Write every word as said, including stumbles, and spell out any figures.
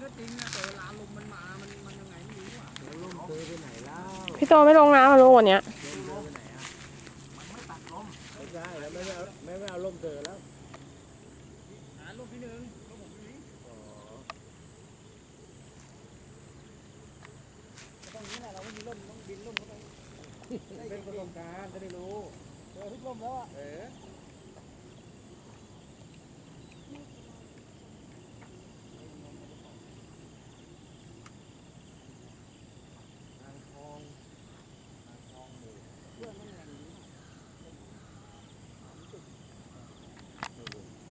ก็จริงนะแต่เวลาลมมันมามันมันยังไงไม่รู้อ่ะลมเจอไปไหนแล้วพี่โตไม่ลงน้ำมาลูกวันเนี้ยลมเจอไปไหนอ่ะมันไม่ตัดลมไม่ใช่แล้วไม่เอาไม่ไม่เอาลมเจอแล้วหาลมพี่หนึ่งลมผมอยู่นี่ตรงนี้แหละเราไม่มีลมต้องบินลมเข้าไปเป็นประสบการณ์จะได้รู้เจอทุกลมแล้วอ่ะเออ